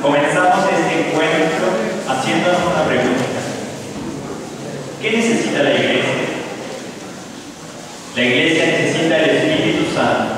Comenzamos este encuentro haciéndonos una pregunta. ¿Qué necesita la Iglesia? La Iglesia necesita el Espíritu Santo.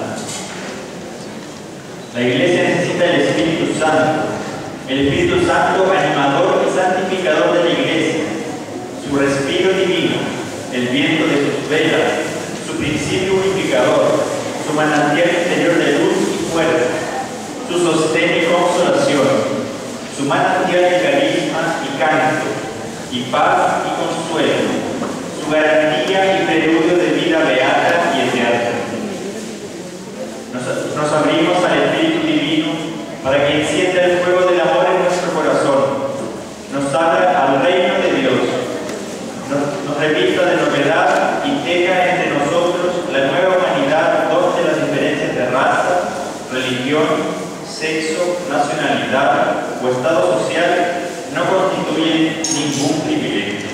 La Iglesia necesita el Espíritu Santo. El Espíritu Santo, animador y santificador de la Iglesia. Su respiro divino, el viento de sus velas, su principio unificador, su manantial interior de luz y fuerza, su sostén y consolación, su manantial de carisma y canto, y paz y consuelo, su garantía y preludio de vida beata y eterna. Nos abrimos al Espíritu Divino para que encienda el fuego del amor en nuestro corazón, nos abra al reino de Dios, nos revista de novedad y teja entre nosotros la nueva humanidad donde las diferencias de raza, religión, sexo, nacionalidad o estado social no constituyen ningún privilegio.